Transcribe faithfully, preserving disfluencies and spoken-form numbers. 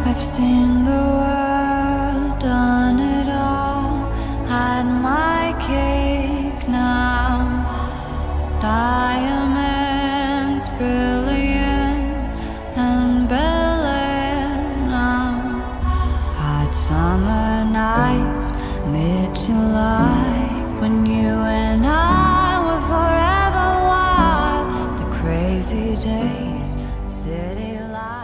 I've seen the world, done it all, had my cake now. Diamonds brilliant and Bel Air now. Hot summer nights, mid-July, when you and I were forever wild. The crazy days, city lights.